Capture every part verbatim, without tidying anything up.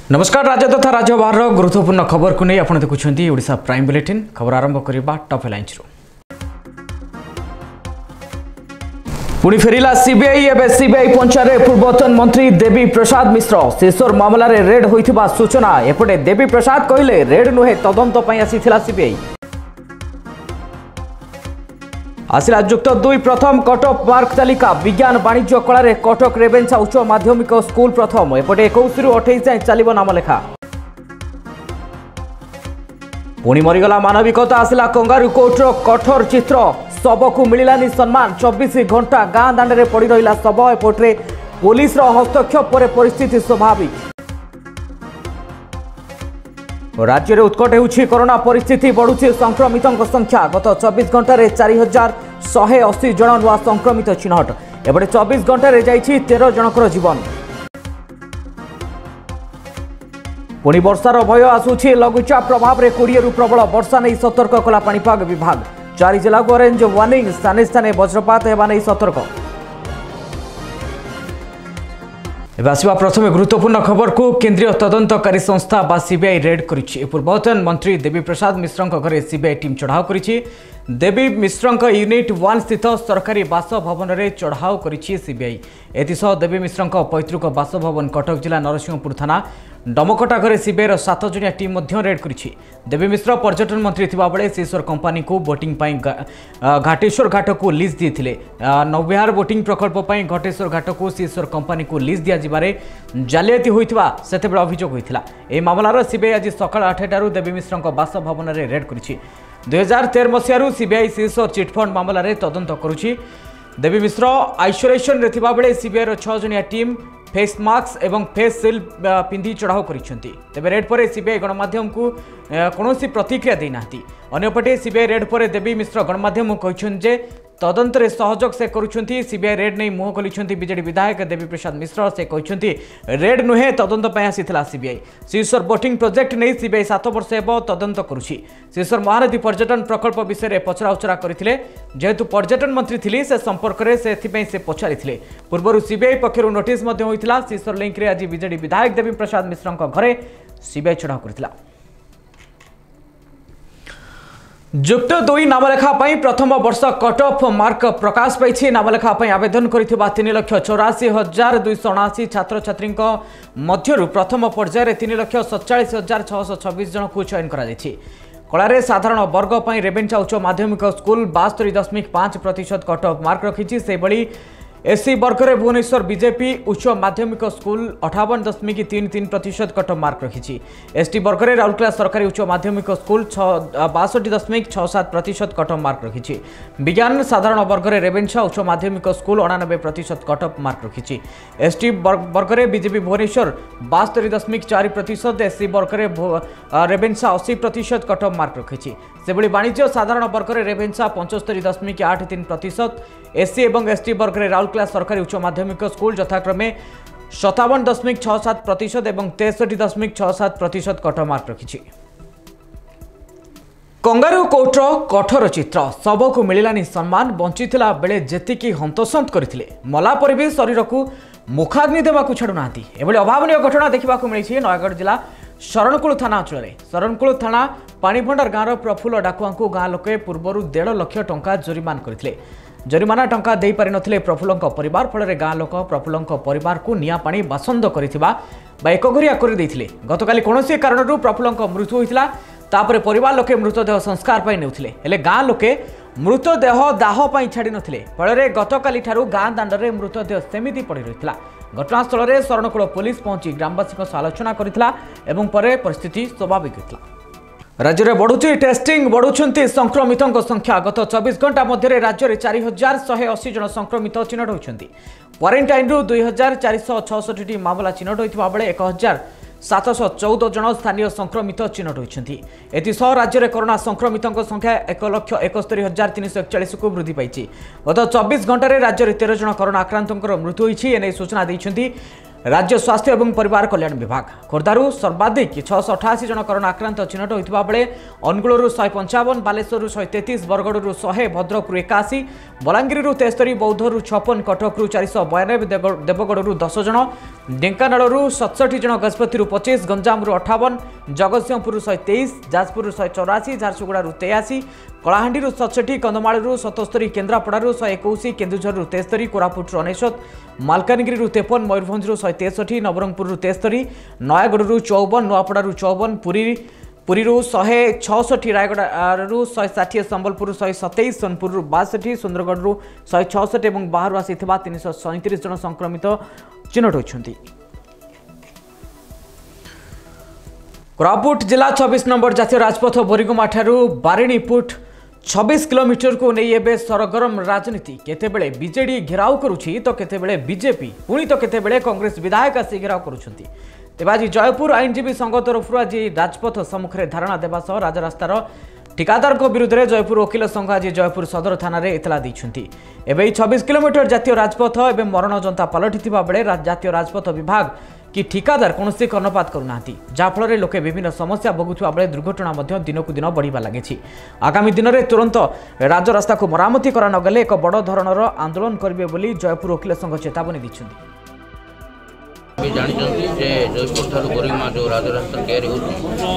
नमस्कार राज्य तथा राज्य बाहर गुरुत्वपूर्ण खबर को नहीं आपड़ देखुं ओडिशा प्राइम बुलेटिन खबर आरंभ करवा टॉप हेडलाइंस पुणी फेरिला सीबीआई एवं सीबीआई पंचारे पूर्वतन मंत्री देवी प्रसाद मिश्र शेषर मामला रे रेड होइथिबा सूचना एपटे देवी प्रसाद कहले रेड नुहे तदंत पई आसीथिला सीबीआई आसिला जुक्त दुई प्रथम कटअप मार्क तालिका विज्ञान वाणिज्य कला कटक रेवेन्सा उच्च माध्यमिक स्कूल प्रथम एपटे इक्कीस रु अट्ठाईस जाए चलिबो नामलेखा पुणी मरीगला मानविकता आसिला कंगारू कोर्टर कठोर चित्र शव को मिलानी सम्मान चौबीस घंटा गाँ दांडे पड़ रहा शव एपटे पुलिस हस्तक्षेप पर परिस्थिति स्वाभाविक राज्य में उत्कट होउछि कोरोना परिस्थिति बढ़ुछि संक्रमितों संख्या गत चौबीस घंटे चार हजार शहे अशी जन नुआ संक्रमित चिन्हट एपटे चौबीस घंटे जाइछि तेरह जनकर जीवन पुणी वर्षार भय आसुछि लघुचाप प्रभाव में कोड़े रु प्रबल वर्षा नहीं सतर्क कला पाणीपाग विभाग चारि जिला को ऑरेंज वार्निंग स्थाने स्थाने वज्रपात हेबा नहीं सतर्क आसवा प्रथम गुरुत्वपूर्ण खबर को केंद्रीय तदंतकारी संस्था बा सीबीआई रेड करिछि पूर्वतन मंत्री देवी प्रसाद मिश्र घरे सीबीआई टीम चढ़ाऊ करिछि देवी मिश्र यूनिट वन स्थित सरकारी बासभवन में चढ़ाऊ करिछि सीबीआई एथिसह देवी मिश्र पैतृक बासभवन कटक जिला नरसिंहपुर थाना डमकटा घरे सीबीआई सात जनिया टीम मध्य रेड करिछि देवी मिश्र पर्यटन मंत्री थिबा बेले शेषर कंपनी को बोटिंग पाई घाटेश्वर घाट को लीज दिए नौबिहार बोटिंग प्रकल्प पाई घाटेश्वर घाट को शेषर कंपनी को लीज दिया जिबारे जालियाती होइथिबा सेतेबेले अभियोग होइथिला ए मामलार सीबीआई आज सकाळ आठटारू देवी मिश्र बासभवन में रेड करिछि दुई हजार तेरह मसीह सीबीआई शेषर चिटफंड मामला रे तदंत करुछि देवी मिश्र आइसोलेशन रे थिबा बेले सीबीआई छह जनिया टीम फेस मास्क एवं फेस सिल्ड पिंधि चढ़ाऊ करिसेंती तेबे रेड पर सीबीआई गणमाध्यम को कौनसी प्रतिक्रिया देना अन्यपटे सीबीआई रेड पर देवी मिश्र गणमाध्यम कहछन जे तदंत रे सहयोग से करुछंती सीबीआई रेड नहीं मुह खोलिछंती बीजेडी विधायक देवी प्रसाद मिश्र से कहछंती रेड नुहे तदंत पय आसीथिला सीबीआई शेषर बोटिंग प्रोजेक्ट नहीं सीबीआई सात वर्ष हेब तदंत करुछि शेषर महानदी पर्यटन प्रकल्प विषय में पचरा उचरा करथिले जेहेतु पर्यटन मंत्री थिली से संपर्क रे से एथिपय से पचारिथिले पूर्व सीबीआई पक्षरु नोटिस मध्ये होइथिला शेषर लिंक रे आज बीजेडी विधायक देवी प्रसाद मिश्र घरे सीबीआई चढ़ाऊ करथिला जुक्त दुई नामलेखा प्रथम वर्ष कटअफ मार्क प्रकाश पाई नामलेखा आवेदन कर तीन लक्ष चौराशी हजार दुईश अणाशी छात्र छात्री मध्य प्रथम पर्यायर तीन लक्ष सतचाश हजार छःश छब्बीस जन को चयन कर कलार साधारण वर्ग पर रेवेन्सा उच्च माध्यमिक स्कूल बास्तरी दशमिक पांच प्रतिशत कटअफ मार्क रखी से एससी वर्ग में भुवनेश्वर बीजेपी उच्च माध्यमिक स्कूल अठावन दशमिक तीन तीन प्रतिशत कटअफ मार्क रखी एसटी वर्ग में राउरकेला सरकारी उच्च माध्यमिक स्कूल बासठ दशमिक छः सात प्रतिशत कटअफ मार्क रखी विज्ञान साधारण वर्ग में रेवेन्सा उच्च माध्यमिक स्कूल अणानबे प्रतिशत कटअफ मार्क रखी एसटी वर्ग में बीजेपी भुवनेश्वर बास्तरी दशमिक चार प्रतिशत एससी वर्ग में रेवेन्सा अशी प्रतिशत कटअफ मार्क रखी से वाणिज्य साधारण वर्ग में रेवेन्सा पंचस्तरी दशमिक आठ तीन प्रतिशत एससी और एसटी वर्ग में राउरकेला सरकारी उच्च माध्यमिक स्कूल यथाक्रमे सतावन दशमिक छः सात प्रतिशत और तेसठी दशमिक छः सात प्रतिशत कटअफ मार्क रखी कंगारू कोर्टर कठोर चित्र शव को मिलानी सम्मान बंचीला बेले जेतिकी हंतसंत करथिले मला पर भी शरीर को मुखाग्नि देवाक छाड़ूना एभली अभावनीय घटना देखा मिली नयगढ़ जिला शरणकुल थाना अंचल शरणकुल थाना पाणीभंडार गाँव प्रफुल्ल डाकुआ को गाँ लोके पूर्व डेढ़ लक्ष टंका जरिमान करथिले जरिमाना टंका दे पारि नथिले प्रफुल्लଙ୍କ परिवार फल गाँ लोक प्रफुल्लଙ୍କ परिवार को निया पानी बासंद करिथिबा बा एकघरिया कर देथिले गतकाली कोनोसी कारणरू प्रफुल्लଙ୍କ मृत्यु होइतिला तापरे परिवार लोके मृतदेह संस्कार पाई नेउथिले हेले गाँ लोके मृतदेह दाह पाई छाड़ी नथिले फल गतकाली ठारू गाँ दांडरे मृतदेह सेमिति पड़ी रहितला घटनास्थल में शरणकुल पुलिस पहुंची ग्रामवासी आलोचना करथिला एवं परे परिस्थिति स्वाभाविक होइतिला राज्य में बढ़ुची टेस्टिंग बढ़ुंट संक्रमितों संख्या गत चौबीस घंटा मध्य राज्य में चार हजार शहे अशी जन संक्रमित चिन्हट होती क्वारेन्टाइन रु दुई हजार चारिश छठी मामला चिन्हट होता बेले एक हजार सातश चौदह जन स्थानीय संक्रमित चिन्हट होती एसह राज्य में कोरोना संक्रमितों संख्या एक लक्ष एकस्तरी हजार तीन सौ एकचाश को वृद्धि पाई गत चौबीस घंटे राज्य में तेरह जन कोरोना आक्रांतों मृत्यु होने सूचना देते राज्य स्वास्थ्य एवं परिवार कल्याण विभाग खोर्धारू सर्वाधिक छःश अठाशी जन कोरोना आक्रांत चिन्हट होता बेले अनुगुलू शहे पंचावन बालेश्वर शहे तेतीस बरगढ़ शहे भद्रकू एकाशी बलांगीर तेस्तरी बौद्धरू छपन कटकू चारिश बयानबे देवगढ़ दस जन ढेंकानालू सतसठी जन गजपति पचास गंजाम अठावन जगतसिंहपुर शहे तेईस जाजपुर शहे चौराशी झारसुगुड़ा तेयासी कलाहांडी सतसठी कंधमालू सतस्तरी केन्द्रापड़ू शहे एकुश केन्दुझर तेस्तरी कोरापुट अनेशत मालकानगिरी तेपन मयूरभंज शहे तेसठी नवरंगपुर तेस्तरी नयागढ़ चौवन नुआपड़ू चौवन पुरी पुरी शहे छठी रायगढ़ शहे षाठी संबलपुर शहे सतैश सोनपुर बासठी सुंदरगढ़ शहे छठ और बाहर आसी तीन सौ सैंतीस जन संक्रमित चिन्हट होती। कोरापुट जिला छब्बीस नंबर जातीय राजपथ बोरीगुमा ठारू बारिणीपुट छब्बीस किलोमीटर को नहीं एवं सरगरम राजनीति केतेबेले बीजेडी घेराव करुछि तो केतेबेले बीजेपी पुणी तो केतेबेले कांग्रेस विधायक आसी घेराव करुछंती। तेज आज जयपुर आईनजीवी संघ तरफ आज राजपथ सम्मुखें धारणा देवा सह राजरास्तार ठिकादार विरुद्ध में जयपुर वकिल संघ आज जयपुर सदर थाना एतला देइछंती। एवं छब्बीस किलोमीटर जातीय राजपथ एवं मरण जनता पलटि बेले जातीय राजपथ विभाग कि ठिकादार कौन कर्णपात करूना जहाँफल लोके विभिन्न समस्या भोगुवा बेले दुर्घटना दिनकू दिन बढ़िया लगी। आगामी दिन में तुरंत राजरास्ता को मरामती करा नगले एक बड़ धरणर आंदोलन करेंगे बोली जयपुर वकिल संघ चेतावनी दी। भी जानते जे जयपुर ठार बोरीगुमा जो राजरास्ता तैयारी हो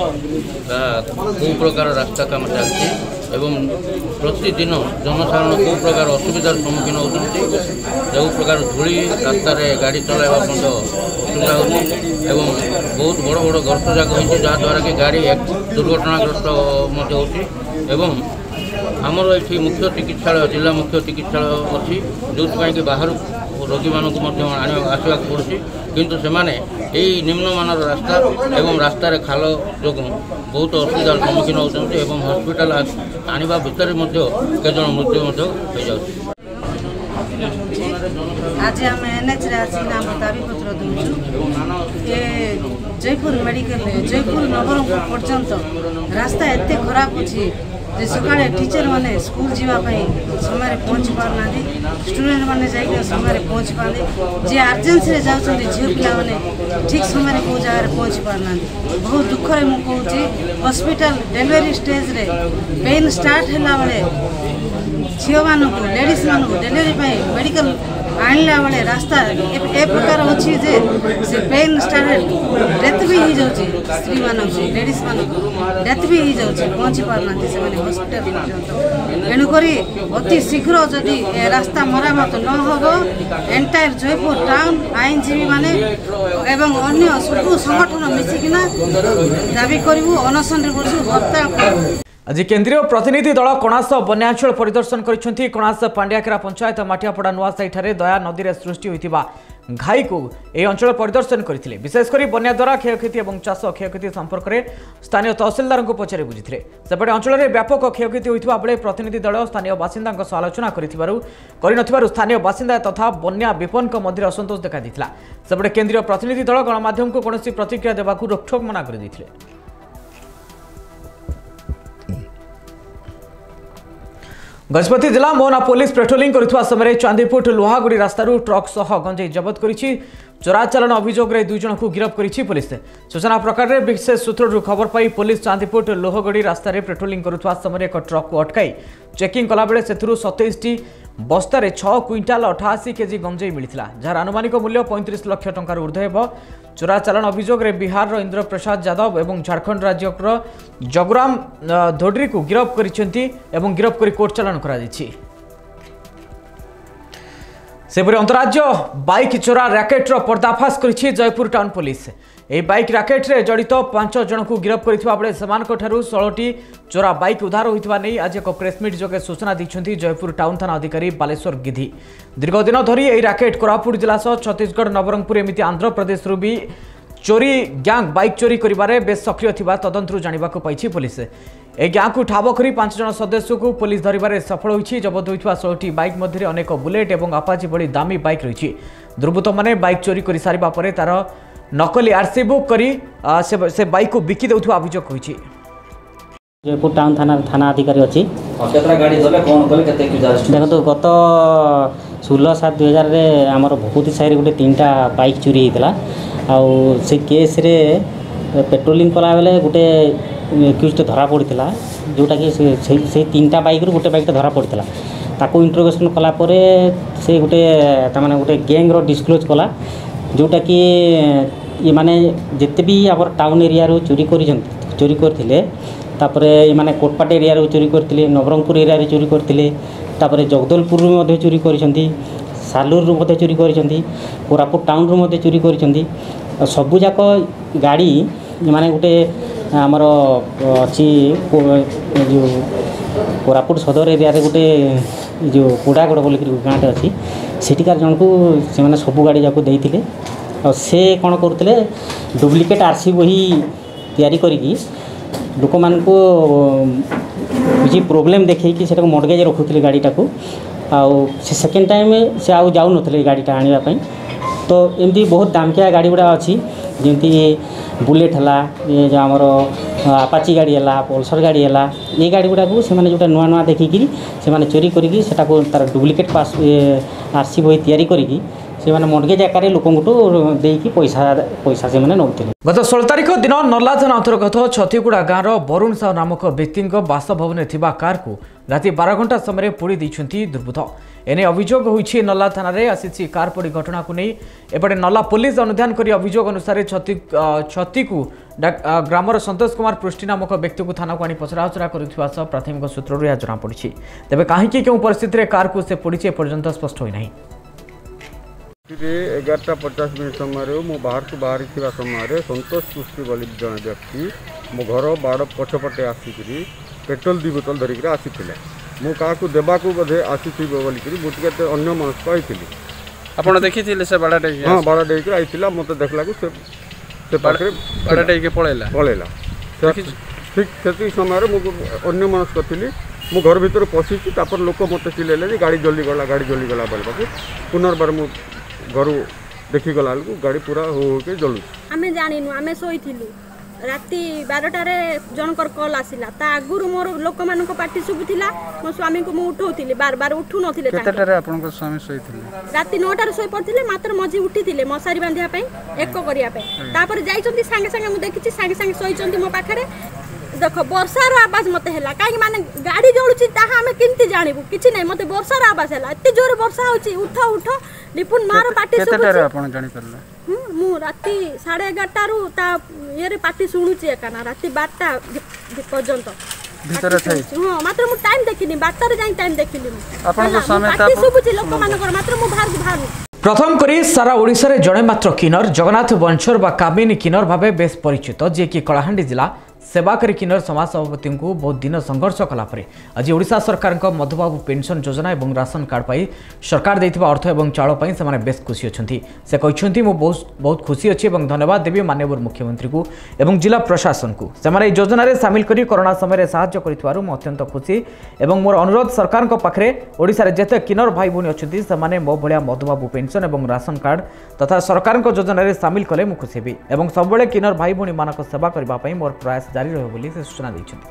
प्रकार रास्ता काम चलती एवं प्रतिदिन जनसाधारण कौ प्रकार असुविधार सम्मुखीन होती जो प्रकार धूली रास्त गाड़ी चलाइवा असुविधा होती बहुत बड़ बड़ गर्त जाक हो जहाँद्वारा कि गाड़ी दुर्घटनाग्रस्त होती। आमर ये मुख्य चिकित्सालय जिला मुख्य चिकित्सालय अच्छी जो कि बाहर रोगी मानक आसवा पड़ुଛି किंतु से निम्नमान रास्ता एवं रास्तार खाल जो बहुत असुविधार सम्मुखीन होती हॉस्पिटल आने भितर केजन मृत्यु हो जाए। आज आम एनएच दाबी पत्र दूँ ये जयपुर मेडिकल जयपुर नवरंगपुर पर्यंत रास्ता एत खराब अच्छी सका टीचर मैंने स्कूल जावाई समय पहुँची पारना स्टूडेंट मैंने जाकर समय पहुँची पाते जी आर्जेन्सी जाऊँ झील पाने ठीक समय कौ जगह पहुँची पारना बहुत दुखरे मुझे हॉस्पिटल डेलीवरी स्टेज रे पेन स्टार्ट है बेले झील मानक लेडीज मानक डेलीवरी मेडिकल आणला बेले रास्ता ए प्रकार अच्छी जे से पेन स्टार्ट डेथ भी हो जाऊँगी स्त्री मानक लेडीज मानक डेथ भी हो जाऊँगी पहुँची पारना से हॉस्पिटल पर्यंत एणुक अति शीघ्र जदि रास्ता मरामत न हम एंटायर जयपुर टाउन आईनजीवी माने एवं अन्य सब संगठन मिसिकिना दाबी करूँ अनशन हड़ताल करूँ। आज केंद्रीय प्रतिनिधि दल कणास बन्यांचल परिदर्शन कर कणास पांड्याखेरा पंचायत माटियापड़ा नुआसाई ठारे दया नदी में सृष्टि होता घाई को यह अंचल परिदर्शन करते विशेषकर बन्या द्वारा क्षयक्षति और चाष क्षयक्षति संपर्क में स्थानीय तहसिलदार को पचारि बुझी सेपटे अंचल में व्यापक क्षयक्षति होता बेले प्रतिनिधि दल स्थानीय बासिंदा आलोचना कर स्थानीय बासिंदा तथा बन्या विपन्न मध्य असंतोष देखा सेपटे केंद्रीय प्रतिनिधि दल गणमाध्यम को कौन प्रतिक्रिया देवाक रोकठोक मना कर। गजपति जिला मोहना पुलिस पेट्रोलिंग करुवा समय चांदीपुट लोहागुड़ी रास्तार ट्रक सह गंजेई जबत करिछि। चोराचालान अभियोग में दुई जन को गिरफ्त करिछि पुलिस। सूचना प्रकार में विशेष सूत्रु खबर पाई पुलिस चांदीपुट लोहगड़ी रास्तार पेट्रोलिंग करुवा समय एक ट्रक को अटकाई चेकिंग कला बेले सेथुरु सतैश टी बस्तार छह क्विंटाल अठाशी केजी गंजेई मिलता जार आनुमानिक मूल्य पैंतीस लाख टंकार ऊर्ध्व हेब। चोराचालान अभियोग में बिहार इंद्र प्रसाद यादव और झारखंड राज्य जगुराम धोड्री को गिरफ्त कर गिरफ्त कर कोर्ट चालान कर। सेपरि अंतराज्य बाइक चोरा रैकेट्र पर्दाफाश करिछि जयपुर टाउन पुलिस। यह बाइक रैकेट्रे जड़ित पांच जन को गिरफ्त करथिबा बेले सेमानकठारु षोलटी चोरा बाइक उद्धार होइथिबा नै आज एक प्रेसमिट जोगे सूचना दैछन्ति जयपुर टाउन थाना अधिकारी बालेश्वर गिधी। दीर्घ दिन धरी यह रैकेट कोरापुट जिला सह छत्तीसगढ़ नवरंगपुर एमिति आंध्र प्रदेश भी चोरी गैंग बाइक चोरी करिबारे बेस सक्रिय थिबा तदंतरु जानिबाकु पाइछि पुलिस। ए गैंग को ठाब करी पांच जन सदस्य को पुलिस धरिबारे सफल होइछि। जबत होइथिबा षोलटी बाइक मध्य अनेक बुलेट और अपाची भली दामी बाइक रही। दुर्बृत्त माने बाइक चोरी कर सारिबा परे तार नकली आरसी बुक करी से, से बाइक को बिकी देउथबा अभियोग होइछि। जयपुर टाउन थाना थाना अधिकारी अच्छी देखो गत षोलह सात दुई हजार आमर भूपति साहि गोटे तीन टा बाइक चोरी होता आउ से केस रे पेट्रोलिंग कला बेले गोटे एक्यूज धरा पड़ा जोटा कि से तीन टा बाइक गोटे बाइक धरा पड़ा ताको इंटरोगेशन कला से गोटे तमाने गोटे गैंग रो डिस्क्लोज कला जोटा कि ये माने जिते भी आवर टाउन एरिया रो चोरी करी चोरी करथिले तापरे ये माने कोटपाट एरिया रो चोरी करथिले नवरंगपुर एरिया रे चोरी करथिले तापरे जगदलपुर रो मध्ये चोरी करिसंती सालूर रो मध्ये चोरी करिसंती कोरापुट टाउन रो मध्ये चोरी करिसंती सबु जाक गाड़ी ये माने गोटे आमर अच्छी जो कोरापुट सदर एरिया रे गोटे जो कोड़ागड़ बोल गाँटे अच्छी सेठिकार जन को से मैंने सबू गाड़ी जाक देते और से कौन करते डुप्लिकेट आरसी बही तैयारी करी लोक मान को किसी प्रोब्लेम देखी से मडगेज रखुले गाड़ीटा को आउ से सेकेंड टाइम से आउ जाऊ नथिले गाड़ीटा आनिबा तो एमती बहुत दामकिया गाड़ी गुड़ा अच्छी जमी बुलेट है ये जो आमर आपाची गाड़ी है पल्सर गाड़ी है ये गाड़ी गुड़ा को से जो नुआ नुआ देखिकी से चोरी करी तार डुप्लिकेट पास आरसी बही तैयारी करी से मडगेज आकार लोक देकी पैसा पैसा से नौते गत षोल तारिख दिन नर्ला थाना अंतर्गत छतीगुड़ा गाँव बरुण साहू नामक व्यक्ति बासभवन कार को राति बारह घंटा समय पोड़ी देइछंती दुर्बृत्त एने अभियोग होइछि नल्ला थाना रे आसीछि कार पोड़ी घटना को नहीं एपटे नल्ला पुलिस अनुधान करी अभियोग अनुसार छती छती को ग्रामर संतोष कुमार पृष्टि नामक व्यक्ति को थाना को आनी पचराउचरा करुवा सह प्राथमिक सूत्रରୁ ଏହା जଣାपड़ी तेज कहीं क्यों परिस्थिति कार को से पड़ी एपर्यंत स्पष्ट होना एगारटा पचास मिनट समय मो बाहर को बाहरी समय संतोष पृष्टि बोली जड़े व्यक्ति मो घर बाड़ पछपटे आसिक पेट्रोल दी बोतल धरिक आसी मु क्या देवाक बोधे आसी बोलिक मुझे अन्य मनस्क होती आपड़ देखी से बाड़ा हाँ बाड़ा डेक आई मत देखला से पाखे पलैला पलैला ठीक से समय अन्य मनस्क थी मु घर भीतर पशिची लोक मत चिल्ले गाड़ी जल्दी गला गाड़ी जल्दी गला बोलवा पुनर्बार मु घर देखी गला गाड़ी पूरा हो के जलू आमे जानिनु आमे सोईथिलु राति बारटारे जनकर कल आसिला ता आगुरु मोर लोक मानको पार्टी सुबुथिला मो स्वामी को मु उठौथिले बार बार उठु नथिले केतटारे आपन को स्वामी सोईथिले राति नौ टारे सोई पड़थिले मात्र मजी उठिथिले मसारी बांधिया पई एको करिया पई तापर जाइचंती संगे संगे मु देखिछि संगे संगे सोईचंती मो पाखरे देखो वर्षार आवाज मत है कहीं माने गाड़ी जलुची ताहा हमें किंती जानबू किछि नै मते वर्षार आवाज है एते जोर वर्षा होची उठ उठ निपुन मार पार्टी केतटारे आपन जानि परला हम मु राति साढ़े एगारटा रु ता ये पार्टी सुनुची एकाना राति बारटा पर्यंत भीतर छै हां मात्र मु टाइम देखिनी बारटा रे जाई टाइम देखिली आपन को समय पार्टी सुबुची लोक मानकर मात्र मु बाहर बाहर प्रथम करी सारा ओडिशा रे जड़े मात्र किन्नर जगन्नाथ बंशर बा कामिनी किन्नर भावे बेस परिचित जे कि कलाहांडी जिला सेवाकारी किन्नर समाज सभापति को बहुत दिन संघर्ष कलापर आज ओडिशा सरकार मधुबाबू पेंशन योजना और राशन कार्ड पाई सरकार देथिबा अर्थ और चाउल पाई से बेस खुशी अच्छी से कहते मु बहुत खुशी अच्छी और धन्यवाद देवी माननीय मुख्यमंत्री को एवं जिला प्रशासन को से योजना सामिल करी कोरोना समय साहाय्य करिथवारु मु अत्यंत खुशी और मोर अनुरोध सरकार पाखरे ओडिशा रे जेते किन्नर भाई भूनी अच्छी से मो भलिया मधुबाबू पेंशन और राशन कार्ड तथा सरकार योजना सामिल कले मु खुशी हेबी और सबले किन्नर भाई भूनी मानक सेवा करने मोर प्रयास जारी रहे बोली से सूचना दैछन्ति।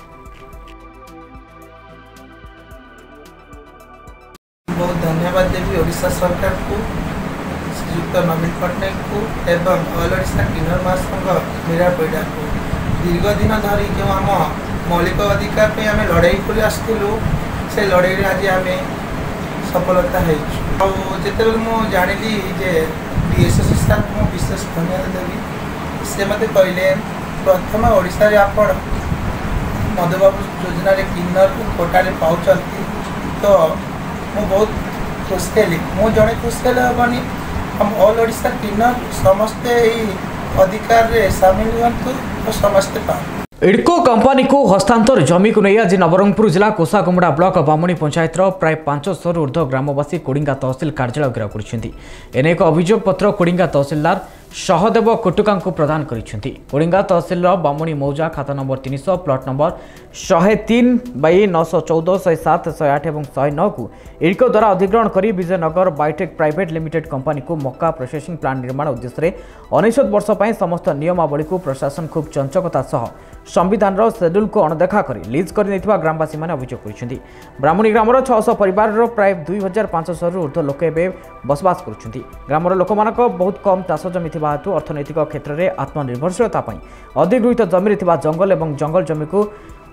बहुत धन्यवाद देवी ओडिशा सरकार को श्रीयुक्त नवीन पट्टनायक को एवं ऑल ओडिशा किन्नर महासंघ मीरा पैडा को दीर्घ दिन धरी जो आम मौलिक अधिकार पे आम लड़ाई कर आसलु से लड़ाई आज आम सफलता होते मु जानी जे डीएसएस सर को विशेष धन्यवाद देवी से मत कहले प्रथम ओडिशा रे आपण मधुबाबू योजना रे किन्नर कोटारे पाउचंती तो मु बहुत खुश थी मु जड़े खुश हेनी हम ऑल ओडिशा किन्नर समस्ते अधिकार रे सामिल हुंतु और समस्ते पा इडको कंपनी को हस्तांतर जमी को नहीं आज नवरंगपुर जिला कोसागुमड़ा ब्लॉक बामणी पंचायत प्राय पांच सौ ऊर्ध्व ग्रामवासी कोडिंगा तहसिल कार्यालय घेराव कर एक अभियोग पत्र कोडिंगा तहसिलदार सहदेव कोटुका को प्रदान करिसेंती कोडिंगा तहसिल बामणी मौजा खाता नंबर तीन सौ प्लॉट नंबर शहे तीन बै नौ सौ चौदह शहे सात शहे आठ और शहे नौ को इडको द्वारा अधिग्रहण कर Vijayanagar biotech private limited company को मक्का प्रोसेसिंग प्लांट निर्माण उद्देश्य अनेशत वर्ष पर समस्त नियमावली को प्रशासन खूब चंचकता सह संविधान शेड्यूल को अणदेखा कर लीज कर ग्रामवासी मैंने अभियोग कर ब्राह्मणी ग्रामर छह सौ परिवार प्राय दुई हजार पांच सौ ऊर्ध्व लोक बसवास कर ग्रामर लोक बहुत कम चाष जमी हेतु अर्थनैतिक क्षेत्र में आत्मनिर्भरशीलता अधिगृहित जमी जंगल और जंगल जमी को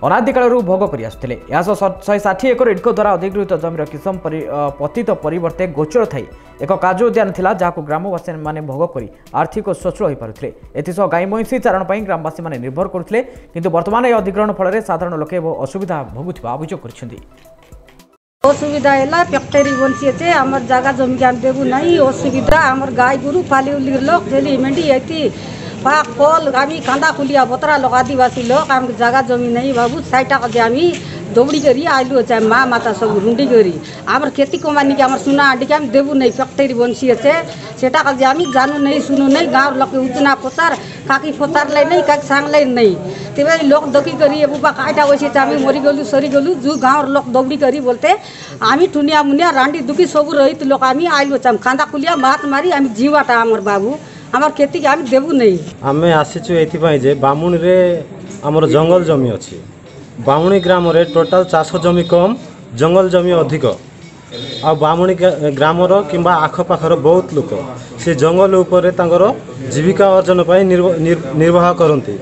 अनादिकाल भोग कर आसुले। शहे षाठी एकर इडको द्वारा अधिगृहित जमीर किसम पतित परिवर्ते गोचर थी एक काजु उद्यान था जहाँ ग्रामवासी मैंने भोग कर आर्थिक स्वच्छल हो पारे। एसह गाई महिषी चारण पर ग्रामवासी मैंने निर्भर करते किंतु वर्तमान यह अधिग्रहण फल साधारण लोके असुविधा भोगुवा अभियोग कर असुविधा है फैक्टरी बंसी अच्छे आम जगह जमी के देवु नहीं असुविधा आम गाई गोरु पाली उली लोग झेली मेंढी ये पाक कल आम कांदा खुलिया बतरा लोग आदिवासी लोग आम जगह जमी नहीं बाबू साइटा आम दौड़ी करी आलू अच्छे माँ माता सब रुंडी करी आम खेती कमानी के आम सुना आड़ी के आम देवु नहीं फैक्टरी बंसी अच्छे सेटा आम जानू नहीं सुनू नहीं गाँव लोग उतना फसार काकी फसार लाई नहीं काकी सांग लाई नहीं तेरे लोग दकी करी बुबा काटा वैसे आम मरी गलु सरी गलु जो गाँव लोग दौड़ी करी बोलते आम ठुनिया मुनिया रांडी दुखी सब रही लोग आम आलू अच्छे कांदा खुलिया मात मारी आम जीवाटा आमर बाबू आम खेती के आम देवु नहीं आम आसीचु ये बामुणी रे आमर जंगल जमी अच्छी बामुणी ग्राम रे टोटाल चाष जमी कम जंगल जमी अधिक आ बामुणी ग्रामर किंबा आखपाखर बहुत लोक से जंगल उपर जीविका अर्जन पर निर्वाह करती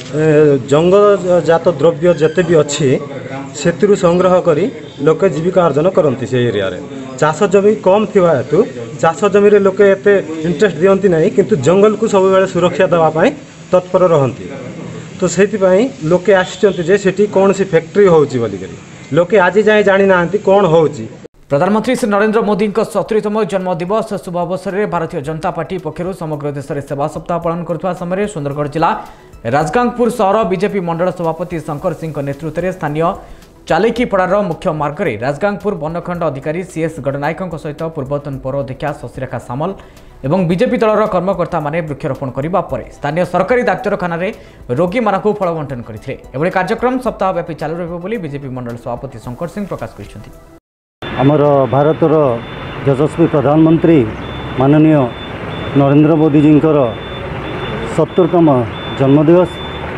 जंगल जात द्रव्य जिते भी अच्छी से संग्रह करी लोके जीविका अर्जन करती से एरिया रे चाष जमी कम थी हेतु चाष जमी रे लोके एते इंटरेस्ट दियंती नहीं किंतु जंगल को सब बेले सुरक्षा देवाई तत्पर रहती तो से लोके आसी कौन सी फैक्ट्री होची लोके आज जाए जानी ना कौन होची। प्रधानमंत्री श्री नरेंद्र मोदी सत्तरीतम जन्मदिवस शुभ अवसर में भारतीय जनता पार्टी पक्षर समग्र देश में सेवा सप्ताह पालन करुवा समय सुंदरगढ़ जिला राजगांगपुर सहर बीजेपी मंडल सभापति शंकर सिंह नेतृत्व में स्थानीय चालिकीपड़ार मुख्य मार्ग में राजगांगपुर बनखंड अधिकारी सीएस गणनायकों सहित पूर्वतन पौर अध्यक्षा शशिरेखा सामल एवं बीजेपी दलर कर्मकर्ता माने वृक्षरोपण करने पर स्थानीय सरकारी डाक्तखाना रोगी मानक फल बंटन करते एभली कार्यक्रम सप्ताहव्यापी चालू रही बीजेपी मंडल सभापति शंकर सिंह प्रकाश कर आमर भारतर यशस्वी प्रधानमंत्री माननीय नरेंद्र मोदी जी सत्तरतम जन्मदिवस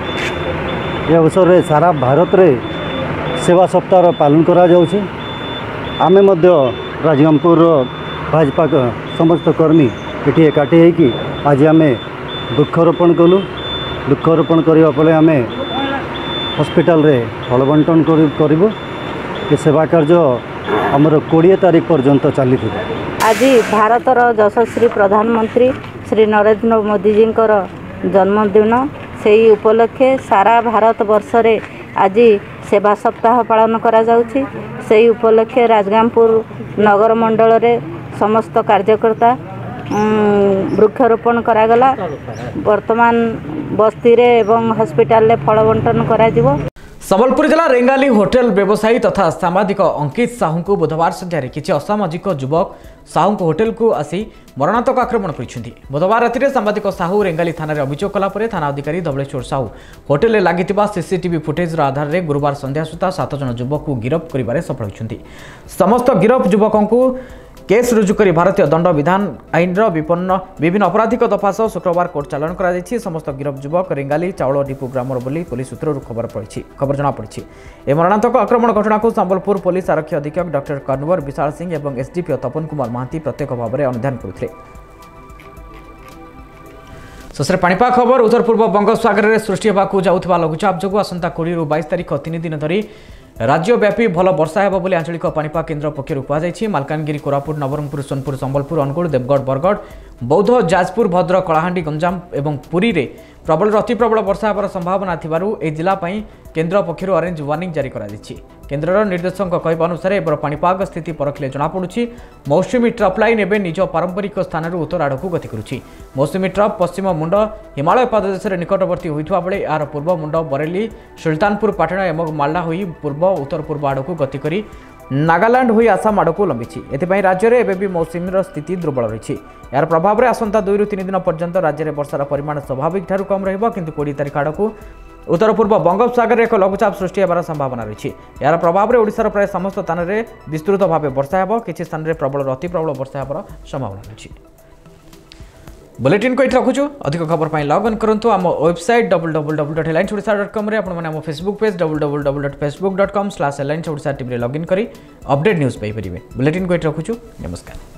ये अवसर में सारा भारत रे सेवा सप्ताह पालन करा जाउछि। आमे मध्य राजगांगपुर भाजपा समस्त कर्मी ये एकाठी होकि आज आम वृक्षरोपण कलु वृक्षरोपण करने फल आम हॉस्पिटल रे फल बंटन करूँ ये सेवा कार्य आमर कोड़े तारीख पर्यंत चली आज भारतर यशस्वी प्रधानमंत्री श्री नरेंद्र मोदी जी जन्मदिन से उपलक्षे सारा भारत वर्ष रे आज सेवा सप्ताह पालन करा जाउछि। से उपलक्षे राजगांगपुर नगर मंडल रे समस्त कार्यकर्ता वृक्षरोपण करागला वर्तमान बस्ती रे एवं हॉस्पिटल रे फल बंटन करा जिवो। संबलपुर जिला रेंगाली होटेल व्यवसायी तथा सामाजिक अंकित साहू को बुधवार संध्यारे किसी असामाजिक युवक साहू होटेल को आसी मरणातक आक्रमण कर बुधवार राति सांबादिक साहू रेंगाली थाना अभियोग कलापर थाना अधिकारी धवलेश्वर साहू होटेल लगी सीसीटीवी फुटेज आधार में गुरुवार संध्या सुधा सात जन युवक को गिरफ्त कर सफल होती। समस्त गिरफ्त युवकों को केस रुजु कर भारतीय दंड विधान आईन विपन्न विभिन्न आपराधिक दफा सह शुक्रवार कोर्ट चालाण कर समस्त गिरफ्त युवक रेंगाली चाउल डिपो ग्रामर बोली पुलिस सूत्रु खबर पड़ी खबर जमापड़ी। ए मरणातक आक्रमण घटना को संबलपुर पुलिस आरक्षी अधीक्षक डॉक्टर कन्वर विशाल सिंह और एसडीपीओ तपन कुमार महांती प्रत्येक भाव में अनुधान करते। शेष पाणीपाग खबर उत्तर पूर्व बंगोपसागर में सृष्टि होगा जाऊा लघुचाप जो आसंता कोड़े रु बाईस तारीख तीन दिन धरी राज्यव्यापी भल वर्षा हेब बोली आंचलिक पाणीपाग केन्द्र पक्षर कहुई। मालकानगिरी कोरापुट नवरंगपुर सोनपुर संबलपुर अनुगुल देवगढ़ बरगढ़ बौद्ध जाजपुर भद्रक कलाहांडी गंजाम और पुरी में प्रबल अति प्रबल वर्षा होबार संभावना थिबारु ए जिला पई केन्द्र पक्षर ऑरेंज वार्निंग जारी करा दिछि। केन्द्रर निर्देशक कहवा अनुसार एबर पाणीपाग स्थिति परखिले जनापड़ुछि मौसुमी ट्रप लाइन एवं निज पारंपरिक स्थान उत्तर आड़क गति करुछि। मौसुमी ट्रप पश्चिम मुंड हिमालय पाददेश निकटवर्ती होइथवा बेले यार पूर्व मुंड बरेली सुल्तानपुर पाटना एवं मालदा होई पूर्व उत्तर पूर्व आड़क गति करी नागालैंड होई आसाम आड़क लंबिछि। एथिपाई राज्य में एबे भी मौसुमीर स्थिति दुर्बल रही। यार प्रभाव में आसंता दुई रु तीन दिन पर्यंत राज्य में वर्षार परिमाण स्वाभाविक ठारू कम रहिबो किंतु बीस तारीख आड़क उत्तर पूर्व बंगोपसागर में एक लघुचाप सृष्टि होबार संभावना रही। यार प्रभाव में ओडिशार प्राय समस्त स्थान में विस्तृत भाव वर्षा होब किछि स्थान में प्रबल अति प्रबल वर्षा होबार संभावना रही। बुलेटिन को ये रखुचु अधिक खबर पाई लॉग इन करंतु आम website double double double dot headlines Odisha dot com रे आपण माने आम Facebook page double double double dot Facebook dot com slash headlines Odisha TV रे लॉग इन करी अपडेट न्यूज पाई परिबे। बुलेटिन को ये रखुचु नमस्कार।